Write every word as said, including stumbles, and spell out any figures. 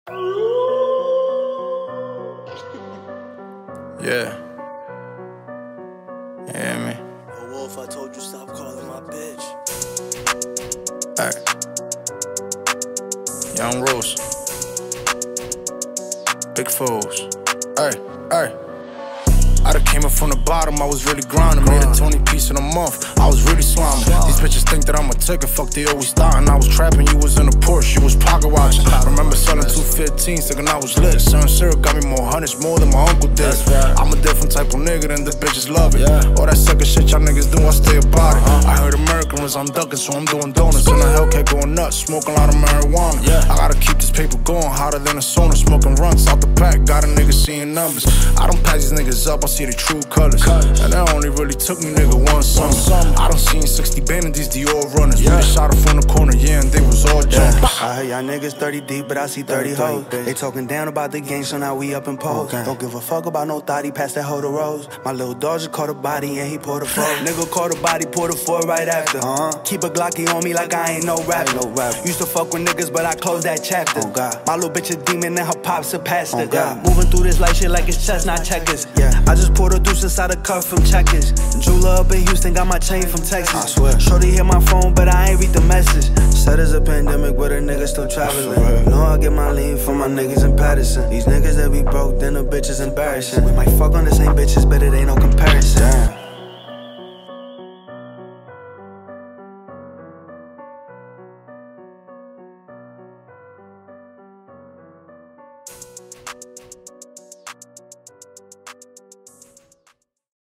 Yeah. Yeah, man. Yo, Wolf, I told you stop calling my bitch. Alright. Young Rose. Big foes. Alright, alright. I done came up from the bottom, I was really grinding. Made a twenty piece in a month, I was really slamming. These bitches think that I'm a ticket, fuck they always thought. I was trapping, you was in a Porsche, you was pocket watching. I remember selling two fifteens, thinking I was lit. Selling syrup got me more hundreds, more than my uncle did. I'm a different type of nigga than the bitches love it. All that sucker shit y'all niggas do, I stay about it. I heard American was I'm ducking, so I'm doing donuts. In the Hellcat going nuts, smoking a lot of marijuana. I gotta keep this paper going, hotter than a sauna. Smoking runs out the pack, got a nigga seeing numbers. I don't pass these niggas up, I see the true colors. And that only really took me, nigga, one summer. I done seen sixty band of these Dior runners. Yeah. We shot her from the corner, yeah, and they was all jumping. I heard y'all niggas thirty deep, but I see thirty hoes. They talking down about the game, so now we up in pose. Don't give a fuck about no thought, he passed that hoe to Rose. My little dog just caught a body and he poured a four. Nigga caught a body, poured a four right after. Uh-huh. Keep a Glocky on me like I ain't no rapper. No rap. Used to fuck with niggas, but I closed that chapter. Oh, God. My little bitch a demon and her pops a pastor. Oh, God. Moving through this light shit like it's chess, not checkers. Yeah. I just poured a deuce inside a cup from Checkers. Jula up in Houston, got my chain from Texas. I swear. Shorty hit my phone, but I ain't read the message. Said it's a pandemic, but a nigga still traveling. Know I get my lean from my niggas in Patterson. These niggas that be broke, then the bitches embarrassing. We might fuck on the same bitches, but it ain't no comparison. Damn.